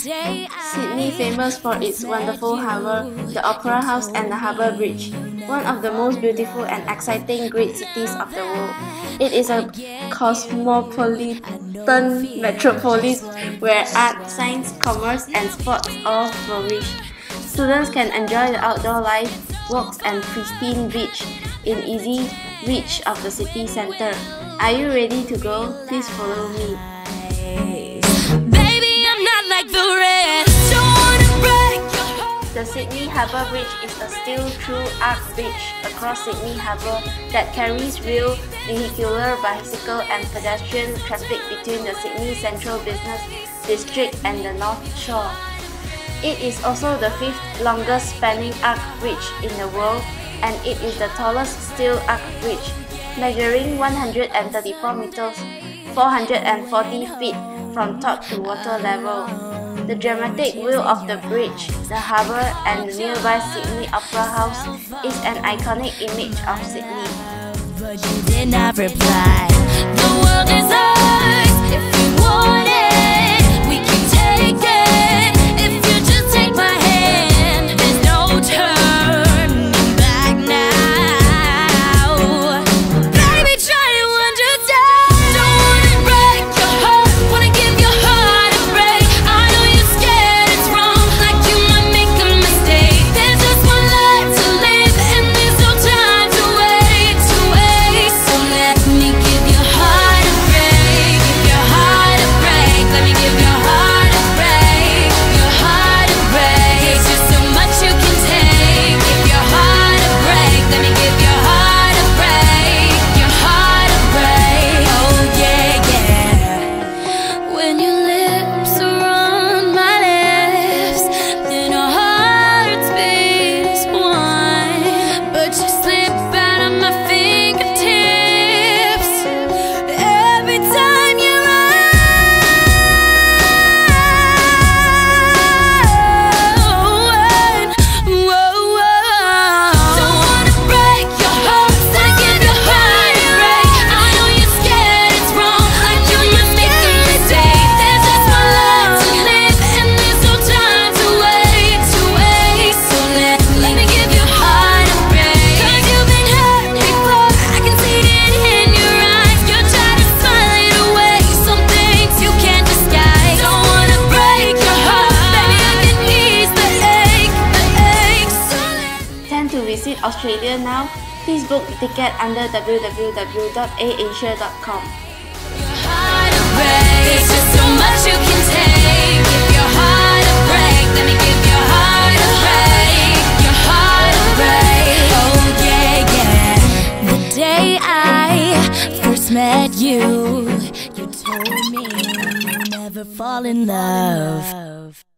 Sydney, famous for its wonderful harbour, the Opera House and the Harbour Bridge, one of the most beautiful and exciting great cities of the world. It is a cosmopolitan metropolis where art, science, commerce and sports all flourish. Students can enjoy the outdoor life, walks and pristine beach in easy reach of the city centre. Are you ready to go? Please follow me. The Sydney Harbour Bridge is a steel-through arch bridge across Sydney Harbour that carries rail, vehicular, bicycle and pedestrian traffic between the Sydney Central Business District and the North Shore. It is also the fifth longest spanning arch bridge in the world, and it is the tallest steel arch bridge, measuring 134 meters, 440 feet from top to water level. The dramatic view of the bridge, the harbour and the nearby Sydney Opera House is an iconic image of Sydney. But you did not reply. The world is ours. If we want it, we can take it. If you just take my hand, there's no turning back now. Baby, try to understand. Don't wanna break your heart, wanna give your heart a break. I know you're scared it's wrong, like you might make a mistake. There's just one life to live, and there's no time to wait, to waste. So let me give your heart a break, give your heart a break. Let me give your heart a break, your heart a break. There's just so much you can take. Give your heart a break. Let me give your heart a break, your heart a break. Oh yeah, yeah. When your lips are on my lips, then our hearts beat as one. But you slip out of my fingertips every time you run. Don't wanna break your heart, wanna give your heart a break. I know you're scared it's wrong, like you might make a mistake. There's just one life to live, and there's no time to wait, to waste. So let me give your heart a break. 'Cause you've been hurt before, I can see it in your eyes. You're trying to smile it away, some things you can't disguise. Don't wanna break your heart, baby, I can ease the ache, the ache. So Plan to visit Australia now? Please book the ticket under www.aasia.com. your heart a break. There's just so much you can take. Give your heart a break. Let me give your heart a break, your heart a break. Oh yeah, yeah. The day I first met you, you told me you'll never fall in love.